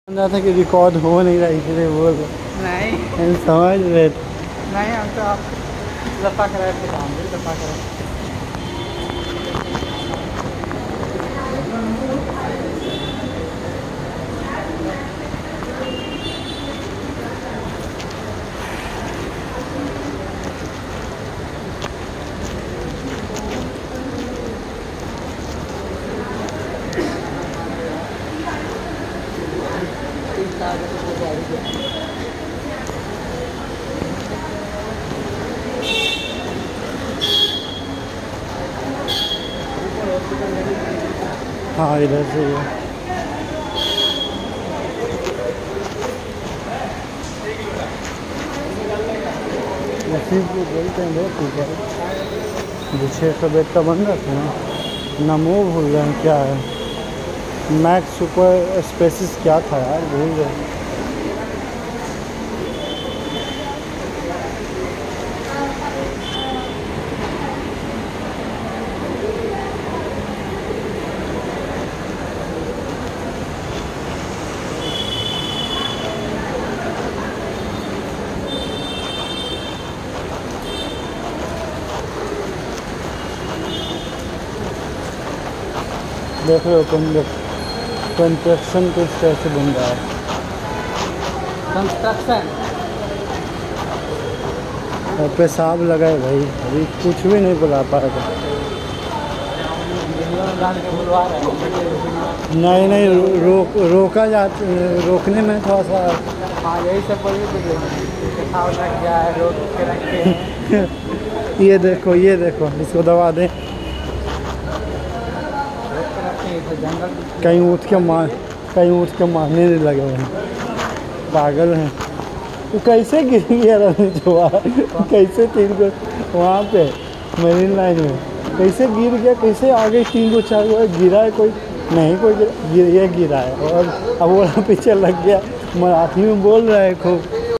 था कि रिकॉर्ड हो नहीं रहा इसलिए बोल नहीं समझ रहे नहीं। हम तो आप लपा कराए थे काम भी लपा कराए। हाँ इधर से ही लखीमपुर बोलते हैं बहुत ऊपर 600 बेड का बन रहा था ना मूव भूल गए क्या है मैक्स सुपर स्पेसिस क्या था यार भूल गए। देख रहे हो कंस्ट्रक्शन किस तरह से बन रहा है कंस्ट्रक्शन और पेशाब लगा है भाई अभी कुछ भी नहीं बुला पा रहा। नहीं रोका रोकने में थोड़ा सा हाँ यही सब बोलिए रोक के रखे। ये देखो इसको दबा दें कहीं उठ के मारने नहीं लगे हुए हैं पागल हैं। तो कैसे गिर गया कैसे 3 को वहाँ पे मरीन लाइन में कैसे गिर गया कैसे आगे 3 को 4 को गिरा है कोई नहीं कोई गिरा ये गिरा है और अब वो पीछे लग गया मराठी में बोल रहा है खूब।